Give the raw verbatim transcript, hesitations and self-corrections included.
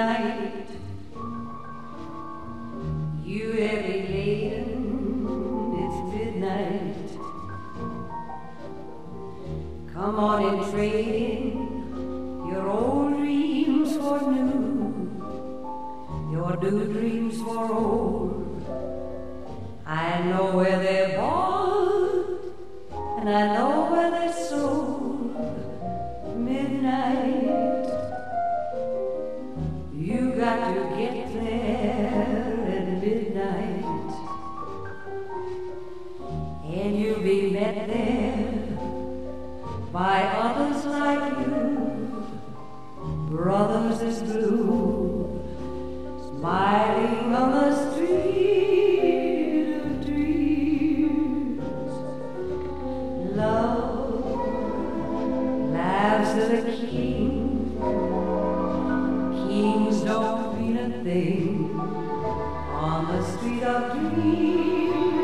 midnight. You heavy laden, it's midnight. Come on and trade in your old dreams for new, your new dreams for old. I know where they're bought, and I know where they're sold. Midnight, you got to get there at midnight, and you'll be met there by others like you, brothers as blue, smiling on the street of dreams. Love laughs at a king. Kings don't mean a thing on the street of dreams.